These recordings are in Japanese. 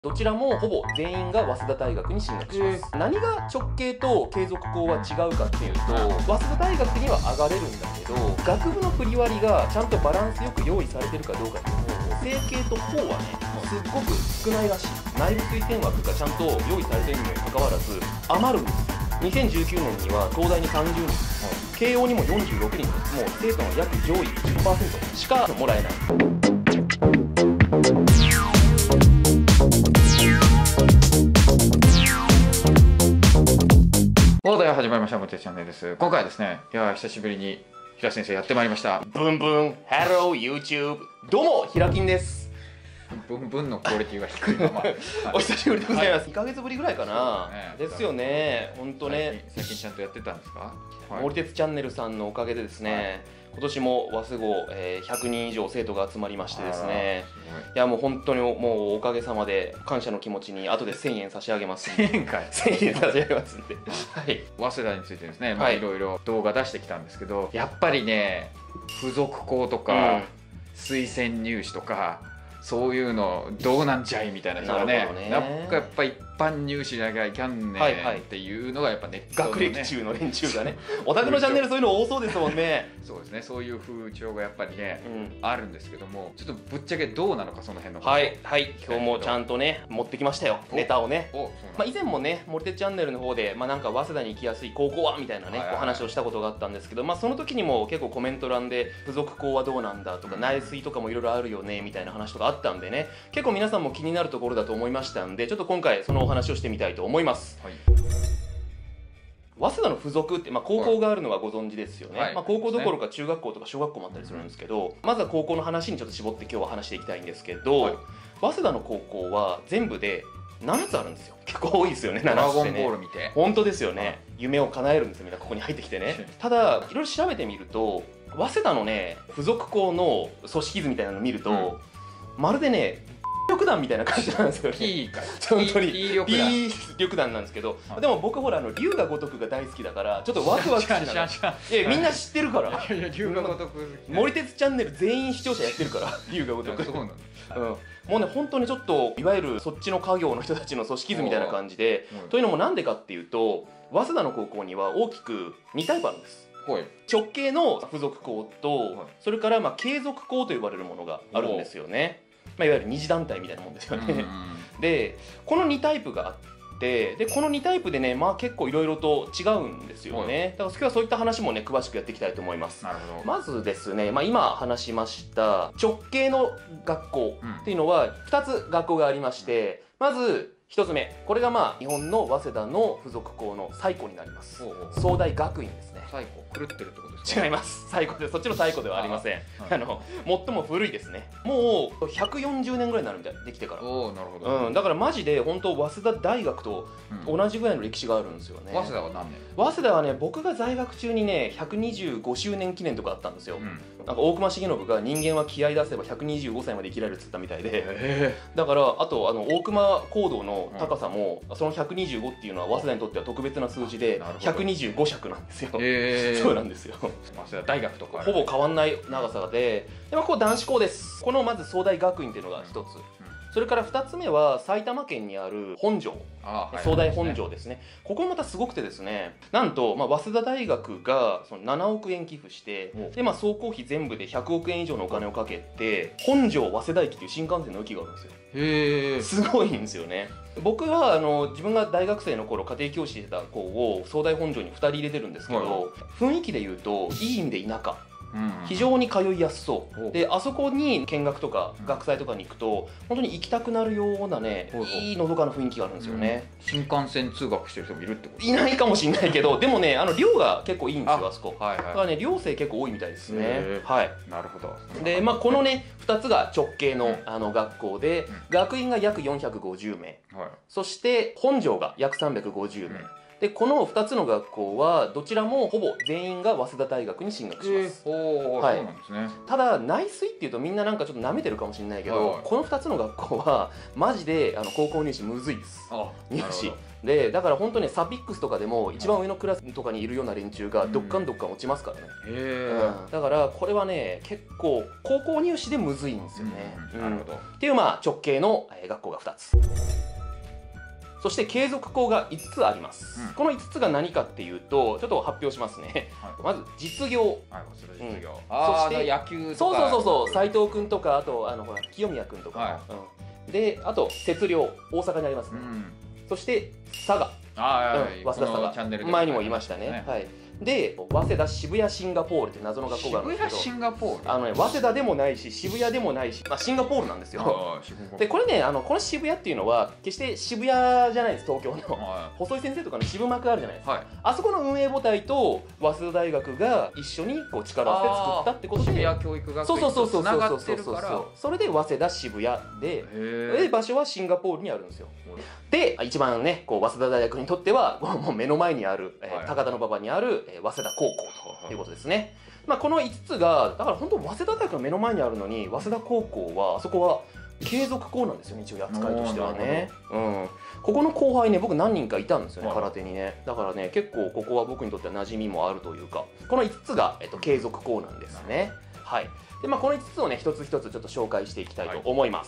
どちらもほぼ全員が早稲田大学に進学します。何が直系と継続校は違うかっていうと、早稲田大学には上がれるんだけど、学部の振り割りがちゃんとバランスよく用意されてるかどうかっていうと、整形と法はねすっごく少ないらしい。内部推薦枠がちゃんと用意されているにもかかわらず余るんです。2019年には東大に30人、慶応にも46人、もう生徒の約上位 10% しかもらえない。 始まりました。モテチャンネルです。今回はですね、久しぶりに平先生やってまいりました。 ブンブン、Hello YouTube。どうも、ひらきんです。 ブンブンのクオリティが低いままお久しぶりでございます。2ヶ月ぶりぐらいかな。ですよね。本当ね。 最近ちゃんとやってたんですか？ 森鉄チャンネルさんのおかげでですね、今年も早稲号100人以上生徒が集まりましてですね、いやもう本当にもうおかげさまで感謝の気持ちに後で1000円差し上げますんで。 1000円かい。 1000円差し上げますんで。はい。 早稲田についてですね、いろいろ動画出してきたんですけど、やっぱりね、付属校とか推薦入試とかそういうのどうなんじゃいみたいな人がね、なんかやっぱ一般入試じゃなきゃいけんねんっていうのがやっぱネットのね、 学歴中の連中がね、お宅のチャンネルそういうの多そうですもんね。 そうですね、そういう風潮がやっぱりね、あるんですけども、ちょっとぶっちゃけどうなのかその辺の。 はいはい、今日もちゃんとね持ってきましたよ、ネタをね。以前もね森手チャンネルの方でなんか早稲田に行きやすい高校はみたいなねお話をしたことがあったんですけど、その時にも結構コメント欄で付属校はどうなんだとか内水とかもいろいろあるよねみたいな話とかあったんでね、結構皆さんも気になるところだと思いましたんで、ちょっと今回そのお話をしてみたいと思います。早稲田の付属って、高校があるのはご存知ですよね。高校どころか中学校とか小学校もあったりするんですけど、まずは高校の話にちょっと絞って今日は話していきたいんですけど、早稲田の高校は全部で7つあるんですよ。結構多いですよね、7つってね。ドラゴンボール見て。本当ですよね。夢を叶えるんですよ、みんなここに入ってきてね。ただいろいろ調べてみると、早稲田のね付属校の組織図みたいなのを見ると、まるでね力団みたいな感じなんですよね。本当に P 力団なんですけど、でも僕ほら龍が如くが大好きだからちょっとワクワクしながら、みんな知ってるから。 龍が如く森鉄チャンネル全員視聴者やってるから龍が如く。もうね本当にちょっといわゆるそっちの家業の人たちの組織図みたいな感じで、というのもなんでかっていうと、早稲田の高校には大きく2タイプあるんです。直系の付属校と、それから継続校と呼ばれるものがあるんですよね。いわゆる二次団体みたいなもんですよね。でこの2タイプがあって、でこの2タイプでね結構いろいろと違うんですよね。だから今日はそういった話もね詳しくやっていきたいと思います。まずですね、今話しました直系の学校っていうのは2つ学校がありまして、まず1つ目、これが日本の早稲田の付属校の最古になります。早大学院ですね。 最古狂ってるってことですか？ 違います。最古で、そっちの最古ではありません。最も古いですね。もう140年ぐらいになるみたい、できてから。 おお、なるほど。 だからマジで本当早稲田大学と同じぐらいの歴史があるんですよね。 早稲田は何年？ 早稲田はね、僕が在学中にね125周年記念とかあったんですよ。なんか大隈重信が人間は気合い出せば125歳まで生きられるっつったみたいで、だからあと大隈講堂の高さもその125っていうのは早稲田にとっては特別な数字で125尺なんですよ。そうなんですよ。 早稲田大学とかほぼ変わんない長さで、ここ男子校です。このまず早大学院っていうのが一つ。それから2つ目は埼玉県にある本庄、早大本庄ですね。ここもまたすごくてですね、なんと早稲田大学がその7億円寄付して、で総工費全部で100億円以上のお金をかけて本庄早稲田駅っていう新幹線の駅があるんですよ。 へえ、 すごいんですよね。僕は自分が大学生の頃家庭教師してた子を早大本庄に2人入れてるんですけど、雰囲気で言うといい意味で田舎。非常に通いやすそうで、あそこに見学とか学祭とかに行くと本当に行きたくなるようなね、いいのどかな雰囲気があるんですよね。 新幹線通学してる人もいるってこと？ いないかもしれないけど、でもね寮が結構いいんですよ、あそこ。だからね寮生結構多いみたいですね。はい、 なるほど。 でこのね2つが直系の学校で、学院が約450名、そして本庄が約350名でこの2つの学校はどちらもほぼ全員が早稲田大学に進学します。 はい、そうなんですね。 ただ内水っていうとみんななんかちょっと舐めてるかもしれないけど、この2つの学校はマジで高校入試むずいです。入試でだから本当にサピックスとかでも一番上のクラスとかにいるような連中がどっかん落ちますからね。だからこれはね結構高校入試でむずいんですよね。 なるほど。 っていう直系の学校が2つ。そして継続校が5つあります、この5つが何かっていうとちょっと発表しますね、まず実業、 そして野球とかそう斉藤君とかあとほら清宮君とか、であと節量大阪にありますね、そして佐賀、早稲田佐賀前にも言いましたね、で早稲田渋谷シンガポールって謎の学校があるんですけど、 渋谷シンガポール、 早稲田でもないし渋谷でもないし、シンガポールなんですよ。でこれねこの渋谷っていうのは決して渋谷じゃないです。東京の細井先生とかの渋幕あるじゃないですか、あそこの運営母体と早稲田大学が一緒にこう力を合わせて作ったってことで、 渋谷教育学院とつながってるから、 それで早稲田渋谷で場所はシンシンガポールにあるんですよ。で一番ねこう早稲田大学にとってはもう目の前にある、高田馬場にある、早稲田高校ということですね。この5つがだから本当早稲田大学の目の前にあるのに早稲田高校はあそこは継続校なんですよね、一応扱いとしてはね。ここの後輩ね僕何人かいたんですよね、空手にね。だからね結構ここは僕にとっては馴染みもあるというか、この5つが、継続校なんですね。はい。でこの5つをね一つ一つちょっと紹介していきたいと思います。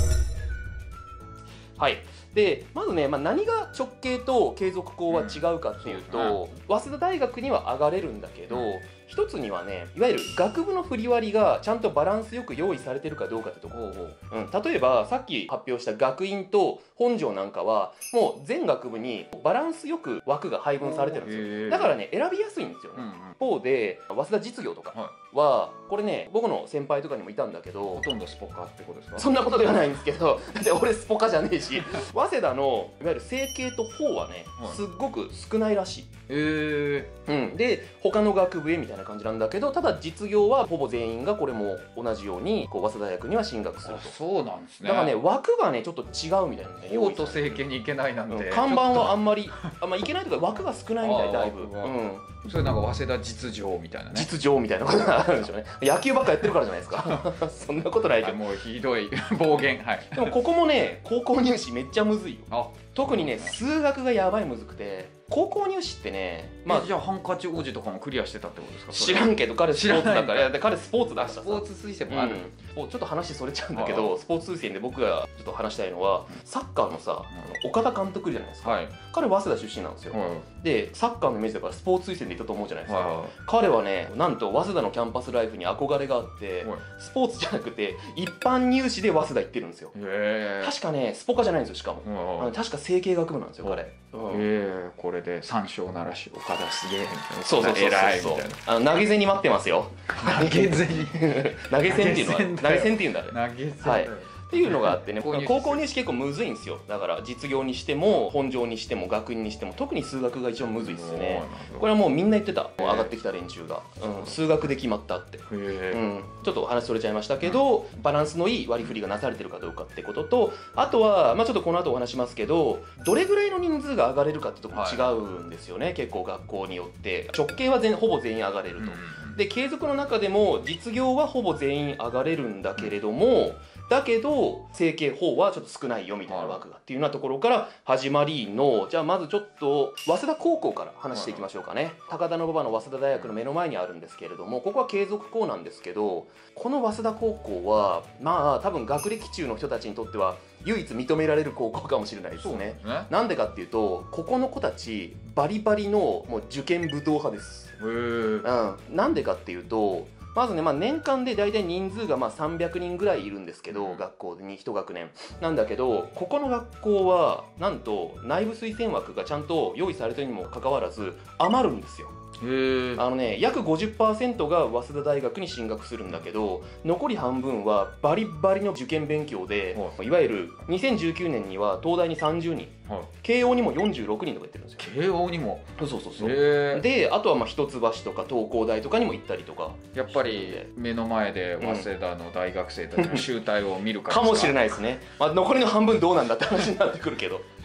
はい。でまずね、何が直系と継続校は違うかっていうと、早稲田大学には上がれるんだけど、一つにはねいわゆる学部の振り割りがちゃんとバランスよく用意されてるかどうかってところ、例えばさっき発表した学院と本庄なんかはもう全学部にバランスよく枠が配分されてるんですよ。だからね選びやすいんですよね。一方で早稲田実業とかはこれね僕の先輩とかにもいたんだけど、 ほとんどスポカってことですか？ そんなことではないんですけどだって俺スポカじゃねえし早稲田のいわゆる整形と法はねすっごく少ないらしい。で他の学部へみたいな感じなんだけど、ただ実業はほぼ全員がこれも同じようにこう早稲田大学には進学すると。 そうなんですね。 だからね枠がねちょっと違うみたいなね。 法と整形に行けないなんて、 看板はあんまりいけないとか枠が少ないみたいだいぶ。 それなんか早稲田実情みたいなね。 実情みたいなことがあるんでしょうね。野球ばっかやってるからじゃないですか。そんなことないけど。 もうひどい暴言。はい。 でもここもね高校入試めっちゃむずいよ。特にね数学がやばいむずくて、高校入試ってねじゃあハンカチ王子とかもクリアしてたってことですか？ 知らんけど彼スポーツだから。彼スポーツだし、 スポーツ推薦もある。 ちょっと話それちゃうんだけど、スポーツ推薦で僕がちょっと話したいのはサッカーのさ岡田監督じゃないですか。彼早稲田出身なんですよ。でサッカーのイメージだからスポーツ推薦でいったと思うじゃないですか。彼はねなんと早稲田のキャンパスライフに憧れがあって、スポーツじゃなくて一般入試で早稲田行ってるんですよ。確かねスポカじゃないんですよ。しかも確か整形学部なんですよ彼。 これで三章ならし岡田すげえみたいな。 そう偉いみたいな。投げ銭待ってますよ。 投げ銭投げ銭っていうのは投げ銭っていうんだね。 投げ銭はいっていうのがあってね、高校入試結構むずいんですよ。だから実業にしても本庄にしても学院にしても特に数学が一番むずいですね。これはもうみんな言ってた、上がってきた連中が、数学で決まったって。ちょっとお話それちゃいましたけど、バランスのいい割り振りがなされてるかどうかってことと、あとはちょっとこの後お話しますけど、どれぐらいの人数が上がれるかってところ違うんですよね。結構学校によって直系はほぼ全員上がれると。で継続の中でも実業はほぼ全員上がれるんだけれども、だけど整形法はちょっと少ないよみたいな枠がっていうようなところから始まりの、じゃあまずちょっと早稲田高校から話していきましょうかね。高田馬場の早稲田大学の目の前にあるんですけれども、ここは継続校なんですけど、この早稲田高校は多分学歴中の人たちにとっては唯一認められる高校かもしれないですね。なんでかっていうとここの子たちバリバリのもう受験武闘派です。なんでかっていうとまずね、年間で大体人数が300人ぐらいいるんですけど、学校に1学年なんだけど、ここの学校はなんと内部推薦枠がちゃんと用意されてるにもかかわらず余るんですよ。約 50% が早稲田大学に進学するんだけど、残り半分はバリバリの受験勉強で、いわゆる2019年には東大に30人、慶応にも46人とか言ってるんですよ。 慶応にも？ そうで、あとは一橋とか東工大とかにも行ったりとか。 やっぱり目の前で早稲田の大学生たちの集大を見るかもしれないですね。残りの半分どうなんだって話になってくるけど。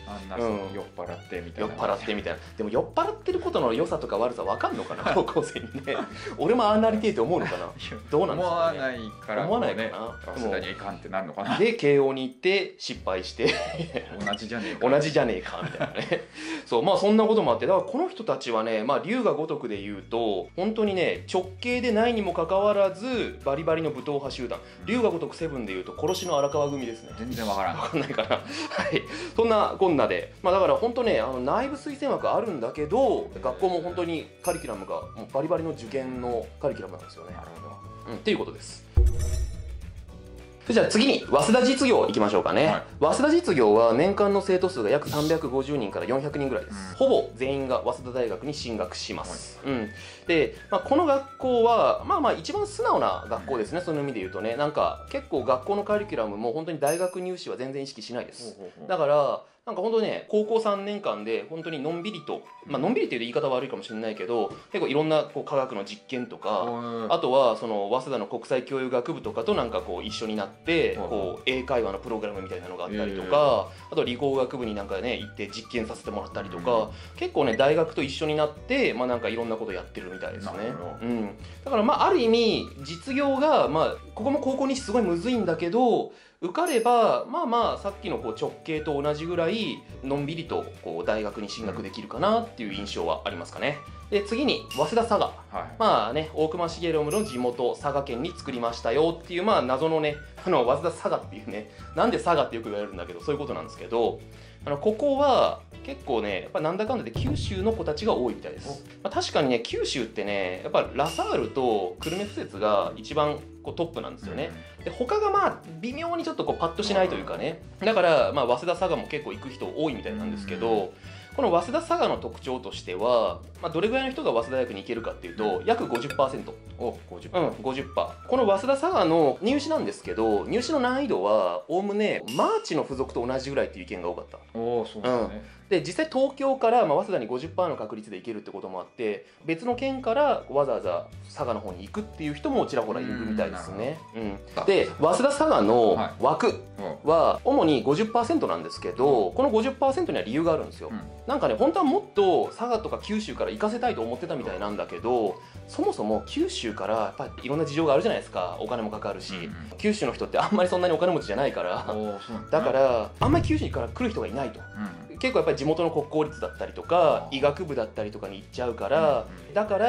あんな酔っ払ってみたいな、 酔っ払ってみたいな。でも酔っ払ってることの良さとか悪さ分かんのかな高校生にね。俺もああなりてえって思うのかな。どうなんですかね。 思わないから思わないかな。 早稲田にはいかんってなるのかな。 で慶応に行って失敗して同じじゃねえか同じじゃねえかみたいなね。そうまあそんなこともあって、だからこの人たちはね、まあ龍が如くで言うと本当にね直系でないにもかかわらずバリバリの武闘派集団、龍が如くセブンで言うと殺しの荒川組ですね。 全然わからん。 分かんないかな。はい、そんなこんなで、まあだから本当ね内部推薦枠あるんだけど学校も本当にカリキュラムがもうバリバリの受験のカリキュラムなんですよね。 なるほど。 っていうことです。じゃあ次に早稲田実業いきましょうかね、はい、早稲田実業は年間の生徒数が約350人から400人ぐらいです、ほぼ全員が早稲田大学に進学します、で、この学校は一番素直な学校ですね、その意味で言うとね。なんか結構学校のカリキュラムも本当に大学入試は全然意識しないです。だからなんか本当ね高校3年間で本当にのんびりと、のんびりっていう言い方悪いかもしれないけど結構いろんなこう科学の実験とか、あとはその早稲田の国際教育学部とかとなんかこう一緒になってこう英会話のプログラムみたいなのがあったりとか、あと理工学部になんかね行って実験させてもらったりとか、結構ね大学と一緒になってなんかいろんなことやってるみたいですね。だからある意味実業がここも高校にすごいむずいんだけど受かればさっきのこう直系と同じぐらいのんびりとこう大学に進学できるかなっていう印象はありますかね。で次に早稲田佐賀、大隈重信の地元佐賀県に作りましたよっていう謎のね早稲田佐賀っていうね、なんで佐賀ってよく言われるんだけどそういうことなんですけど、ここは結構ねやっぱなんだかんだで九州の子たちが多いみたいです。確かにね九州ってねやっぱラサールと久留米敷設が一番こうトップなんですよね。で他が微妙にちょっとこうパッとしないというかね、だから早稲田佐賀も結構行く人多いみたいなんですけど、この早稲田佐賀の特徴としては、どれぐらいの人が早稲田大学に行けるかっていうと約 50%。50%。この早稲田佐賀の入試なんですけど、入試の難易度はおおむねマーチの付属と同じぐらいっていう意見が多かった。 そうですね。 で実際東京から早稲田に 50% の確率で行けるってこともあって、別の県からわざわざ佐賀の方に行くっていう人もちらほらいるみたいですね。で早稲田佐賀の枠は主に 50% なんですけど、この 50% には理由があるんですよ。なんかね本当はもっと佐賀とか九州から行かせたいと思ってたみたいなんだけど、そもそも九州からやっぱりいろんな事情があるじゃないですか。お金もかかるし、九州の人ってあんまりそんなにお金持ちじゃないから、だからあんまり九州から来る人がいないと。結構やっぱり地元の国公立だったりとか医学部だったりとかに行っちゃうから、だから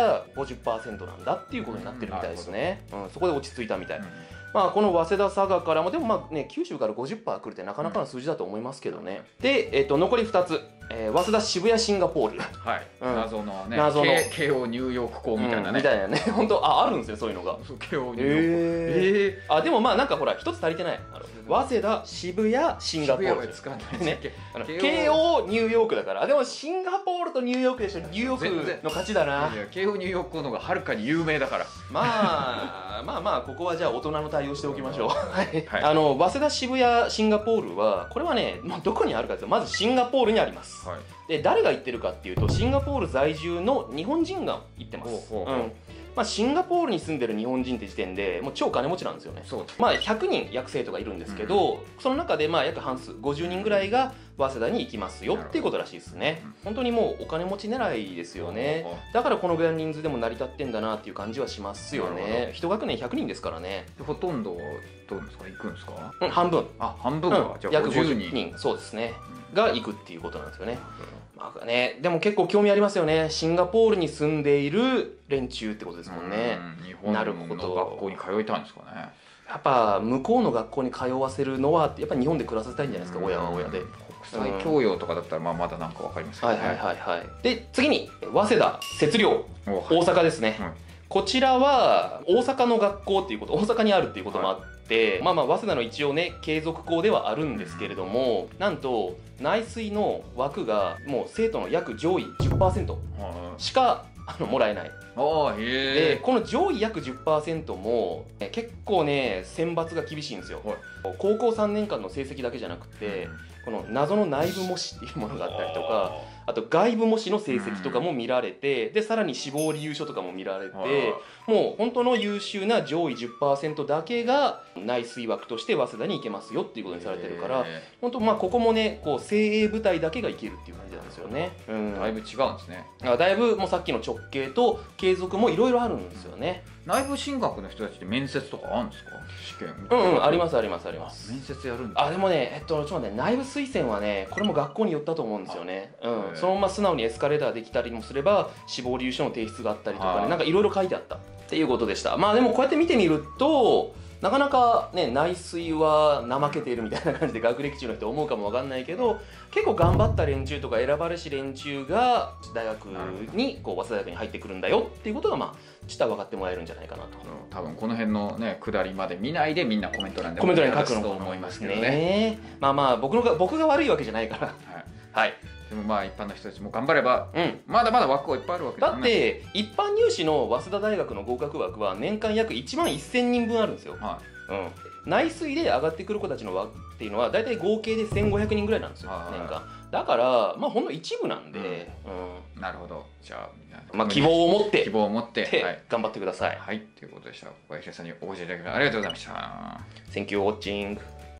50% なんだっていうことになってるみたいですね。そこで落ち着いたみたい。この早稲田佐賀からもでも九州から 50% 来るってなかなかの数字だと思いますけどね。で、残り2つ、早稲田渋谷シンガポール、 謎のね慶応ニューヨーク校みたいなね、 みたいなね本当あるんですよそういうのが。 慶応ニューヨーク、 でもなんかほら一つ足りてない。早稲田渋谷シンガポール使わないね、慶応ニューヨークだから。でもシンガポールとニューヨークでしょ。ニューヨークの勝ちだな。 慶応ニューヨーク校の方がはるかに有名だから。 ここはじゃあ大人の対応しておきましょう。早稲田渋谷シンガポールはこれはねどこにあるかというとまずシンガポールにあります。で誰が行ってるかっていうとシンガポール在住の日本人が行ってます。シンガポールに住んでる日本人って時点でもう超金持ちなんですよね。100人約生徒がいるんですけど、その中で約半数50人ぐらいが早稲田に行きますよっていうことらしいですね。本当にもうお金持ち狙いですよね。だからこのぐらいの人数でも成り立ってんだなっていう感じはしますよね。一学年100人ですからね。 ほとんどどうですか行くんですか？ 半分。 半分か。じゃあ約50人そうですねが行くっていうことなんですよね。でも結構興味ありますよね。シンガポールに住んでいる連中ってことですもんね。 日本の学校に通いたいんですかね。 やっぱ向こうの学校に通わせるのはやっぱ日本で暮らさせたいんじゃないですか。親は親で。 国際教養とかだったらまだなんかわかりますけどね。 で次に早稲田摂陵、大阪ですね。こちらは大阪の学校っていうこと、大阪にあるっていうこともあって、早稲田の一応ね継続校ではあるんですけれども、なんと内水の枠がもう生徒の約上位 10% しかもらえない。でこの上位約 10% も結構ね選抜が厳しいんですよ。高校3年間の成績だけじゃなくて、この謎の内部模試っていうものがあったりとか、あと外部模試の成績とかも見られて、でさらに志望理由書とかも見られて、 もう本当の優秀な上位 10% だけが内水枠として早稲田に行けますよっていうことにされてるから、本当ここもねこう精鋭部隊だけが行けるっていう感じなんですよね。 だいぶ違うんですね。 だいぶもうさっきの直系と継続もいろいろあるんですよね。 内部進学の人たちって面接とかあるんですか？試験。 ありますありますあります。 面接やるんだ。 でもねちょっと待って、内部推薦はねこれも学校によったと思うんですよね。そのまま素直にエスカレーターできたりもすれば志望理由書の提出があったりとかね、なんかいろいろ書いてあったっていうことでした。でもこうやって見てみるとなかなかね内水は怠けているみたいな感じで学歴中の人思うかもわかんないけど、結構頑張った連中とか選ばれし連中が大学にこう早稲田大学に入ってくるんだよっていうことがちょっと分かってもらえるんじゃないかなと。 多分この辺のね下りまで見ないでみんなコメント欄で書くのと思いますけどね。 僕が悪いわけじゃないから。はい。 でも一般の人たちも頑張れば、まだまだ枠はいっぱいあるわけですよね。だって一般入試の早稲田大学の合格枠は年間約1万1000人分あるんですよ。内水で上がってくる子たちの枠っていうのは大体合計で1500人ぐらいなんですよ、年間。だからほんの一部なんで、 なるほど。じゃあ希望を持って頑張ってください。 はい、ということでした。小林さんにお越しいただきありがとうございました。 Thank you for watching.